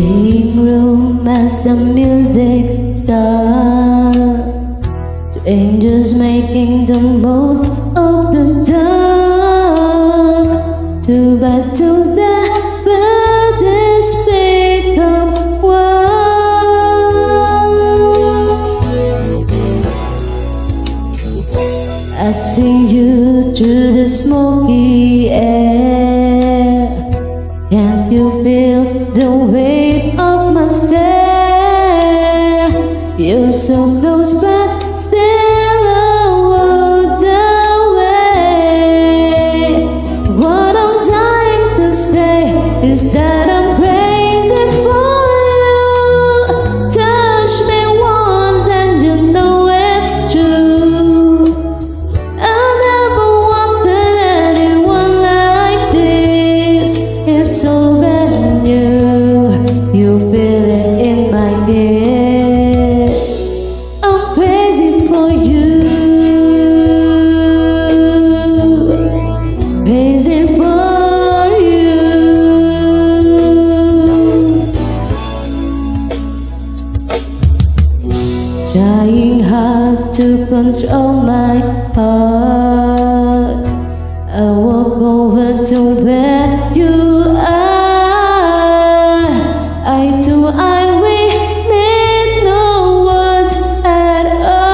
Staying room as the music starts, angels making the most of the dark. Two by two the bodies become one. I see you through the smoky air. Can't you feel the weight of my stare? You're so close but still a world away. What I'm dying to say is that I'm crazy for you. Touch me once and you know it's true. I never wanted anyone like this. It's so brand new, you feel it in my head. I'm crazy for you, crazy for you. Trying hard to control my heart, I walk over to where you are. Eye to eye, we need no words at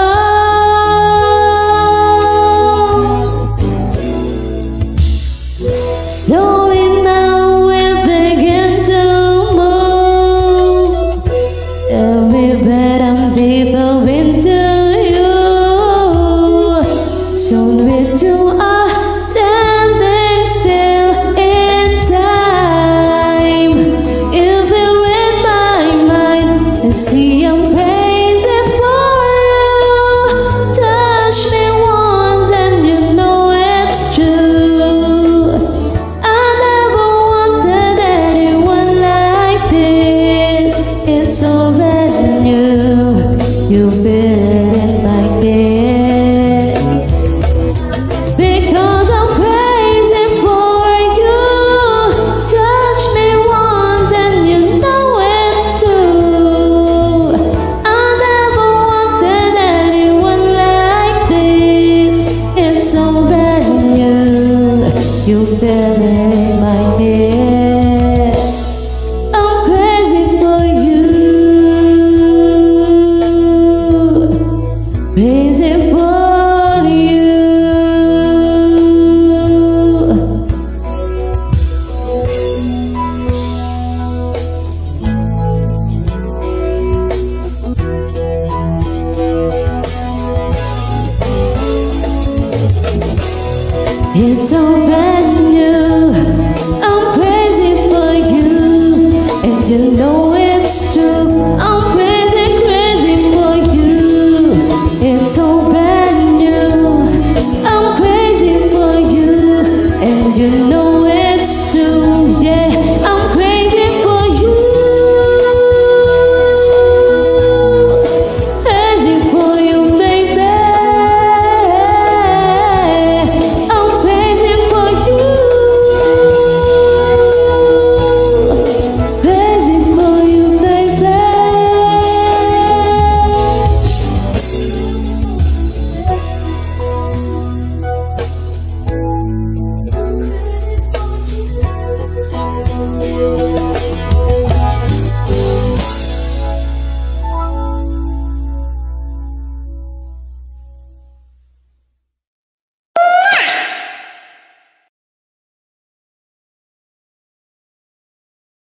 all. Slowly now we begin to move. Every breath I'm deeper into you. Soon we two are standing still in time. If you read my mind, you see I'm crazy for you. Touch me once and you know it's true. I never wanted anyone like this. It's so brand new, you feel it in my head. Because I'm crazy for you. Touch me once and you know it's true. I never wanted anyone like this. It's so brand new, you feel it in my head. I'm crazy for you, crazy for you. It's so brand new, I'm crazy for you, and you know it's true. I'm crazy, crazy for you. It's so brand